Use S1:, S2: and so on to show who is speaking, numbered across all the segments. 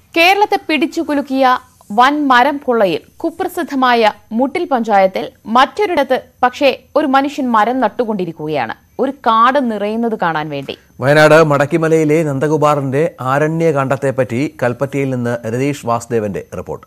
S1: കേരളത്തെ പിടിച്ചുകുലുക്കിയ വൻ മരം കൊള്ളയിൽ കുപ്രസിദ്ധമായ മുട്ടിൽ പഞ്ചായത്തിൽ മറ്റൊരിടത്ത് പക്ഷേ ഒരു മനുഷ്യൻ മരം നട്ടുകൊണ്ടിരിക്കുകയാണ്. ഒരു കാട് നിറയുന്നത് കാണാൻ വേണ്ടി.
S2: വയനാട് മടക്കിമലയിലെ നന്ദകുമാറിന്റെ ആരണ്യകാണ്ഡത്തെപ്പറ്റി കൽപ്പറ്റയിൽ നിന്ന് രതീഷ് വാസുദേവന്റെ റിപ്പോർട്ട്.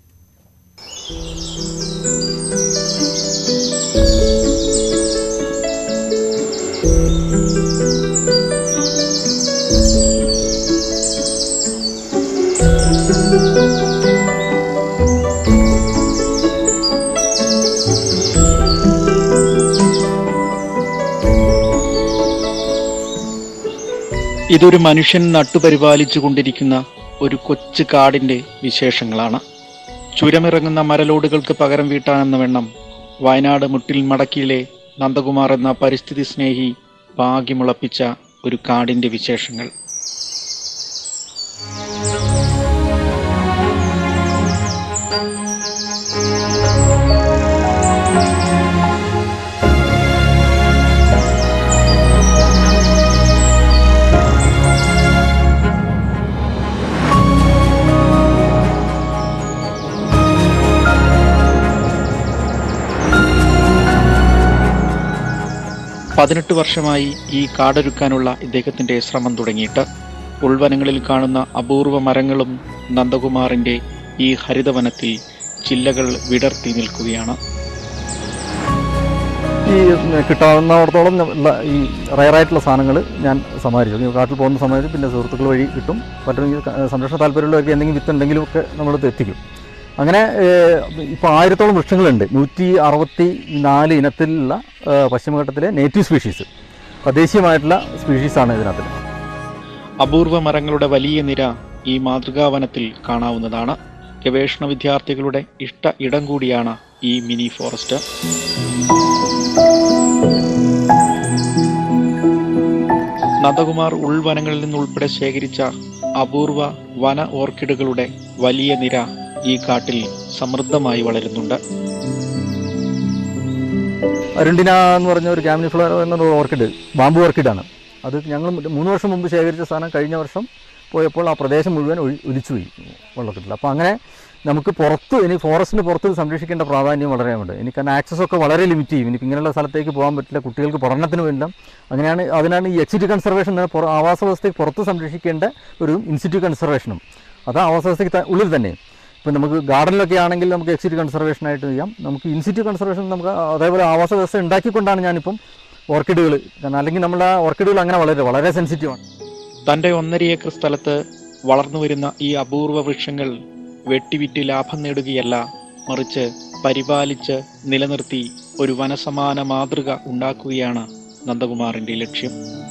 S3: ഇതൊരു മനുഷ്യൻ നട്ടുപരിപാലിച്ചു കൊണ്ടിരിക്കുന്ന ഒരു കൊച്ചു കാടിന്റെ വിശേഷങ്ങളാണ്. ചുരമിറങ്ങുന്ന മരലോടുകൾക്ക് പകരം വീട്ടാനെന്ന വണ്ണം വയനാട് മുട്ടിൽ മടക്കിയിലെ നന്ദകുമാർ എന്ന പരിസ്ഥിതി സ്നേഹി ഭാഗ്യമുളപ്പിച്ച ഒരു കാടിന്റെ വിശേഷങ്ങൾ. പതിനെട്ട് വർഷമായി ഈ കാടൊരുക്കാനുള്ള ഇദ്ദേഹത്തിന്റെ ശ്രമം തുടങ്ങിയിട്ട്. ഉൾവനങ്ങളിൽ കാണുന്ന അപൂർവ മരങ്ങളും നന്ദകുമാറിന്റെ ഈ ഹരിതവനത്തിൽ ചില്ലകൾ വിടർത്തി നിൽക്കുകയാണ്.
S4: ഈ കിട്ടാവുന്നിടത്തോളം ഈ റയറായിട്ടുള്ള സാധനങ്ങൾ ഞാൻ സമാഹരിച്ചു. കാട്ടിൽ പോകുന്ന സമയത്ത് പിന്നെ സുഹൃത്തുക്കൾ വഴി കിട്ടും. പറ്റുമെങ്കിൽ സംരക്ഷണ താല്പര്യമുള്ളവർക്ക് എന്തെങ്കിലും വിത്തുണ്ടെങ്കിലും ഒക്കെ നമ്മളത് എത്തിക്കും. അങ്ങനെ ഇപ്പോൾ 1000-ഓളം വൃക്ഷങ്ങളുണ്ട്. 164 ഇനത്തിലുള്ള പശ്ചിമഘട്ടത്തിലെ നേറ്റീവ് സ്പീഷീസ്, തദ്ദേശീയമായിട്ടുള്ള സ്പീഷീസാണ് ഇതിനകത്ത്.
S3: അപൂർവ മരങ്ങളുടെ വലിയ നിര ഈ മാതൃകാവനത്തിൽ കാണാവുന്നതാണ്. ഗവേഷണ വിദ്യാർത്ഥികളുടെ ഇഷ്ട ഇടം കൂടിയാണ് ഈ മിനി ഫോറസ്റ്റ്. നന്ദകുമാർ ഉൾവനങ്ങളിൽ നിന്നുൾപ്പെടെ ശേഖരിച്ച അപൂർവ വന ഓർക്കിഡുകളുടെ വലിയ നിര ഈ കാട്ടിൽ സമൃദ്ധമായി വളരുന്നുണ്ട്.
S4: അരുണ്ടിന എന്ന് പറഞ്ഞ ഒരു ക്യാമിനിഫ്ലവർ എന്നൊരു ഓർക്കിഡ്, ബാമ്പു ഓർക്കിഡാണ്. അത് ഞങ്ങൾ 3 വർഷം മുമ്പ് ശേഖരിച്ച സാധനം കഴിഞ്ഞ വർഷം പോയപ്പോൾ ആ പ്രദേശം മുഴുവൻ ഒലിച്ചുപോയി വെള്ളക്കെട്ടിൽ. അപ്പോൾ അങ്ങനെ നമുക്ക് പുറത്ത് ഇനി ഫോറസ്റ്റിന് പുറത്ത് സംരക്ഷിക്കേണ്ട പ്രാധാന്യം വളരെ ഉണ്ട്. കാരണം ആക്സസ് ഒക്കെ വളരെ ലിമിറ്റ് ചെയ്യും. ഇനി ഇങ്ങനെയുള്ള സ്ഥലത്തേക്ക് പോകാൻ പറ്റില്ല. കുട്ടികൾക്ക് പഠനത്തിന് വേണ്ട അതിനാണ് ഈ എക്സിറ്റ് കൺസർവേഷൻ ആവാസ വ്യവസ്ഥയ്ക്ക് പുറത്ത് സംരക്ഷിക്കേണ്ട ഒരു ഇൻസ്റ്റിറ്റ്യൂട്ട് കൺസർവേഷനും. അത് ആവാസ വ്യവസ്ഥയ്ക്ക് ഉള്ളിൽ തന്നെ. ഇപ്പം നമുക്ക് ഗാർഡനിലൊക്കെ ആണെങ്കിൽ നമുക്ക് എക്സിറ്റ് കൺസർവേഷനായിട്ട് ചെയ്യാം. നമുക്ക് ഇൻസ്റ്റിറ്റ്യൂട്ട് കൺസർവേഷൻ നമുക്ക് അതേപോലെ ആവാസ വ്യവസ്ഥ ഉണ്ടാക്കിക്കൊണ്ടാണ് ഞാനിപ്പം ഓർക്കിഡുകൾ, കാരണം അല്ലെങ്കിൽ നമ്മുടെ ഓർക്കിഡുകൾ അങ്ങനെ വളരെ സെൻസിറ്റീവാണ്.
S3: തൻ്റെ 1.5 ഏക്കർ സ്ഥലത്ത് വളർന്നു വരുന്ന ഈ അപൂർവ വൃക്ഷങ്ങൾ വെട്ടിവിറ്റ് ലാഭം നേടുകയല്ല, മറിച്ച് പരിപാലിച്ച് നിലനിർത്തി ഒരു വനസമാന മാതൃക ഉണ്ടാക്കുകയാണ് നന്ദകുമാറിന്റെ ലക്ഷ്യം.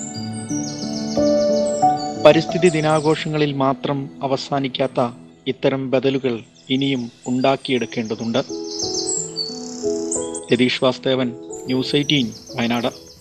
S3: പരിസ്ഥിതി ദിനാഘോഷങ്ങളിൽ മാത്രം അവസാനിക്കാത്ത ഇത്തരം ബദലുകൾ ഇനിയും ഉണ്ടാക്കിയെടുക്കേണ്ടതുണ്ട്. രതീഷ് വാസുദേവൻ, ന്യൂസ് 18 വയനാട്.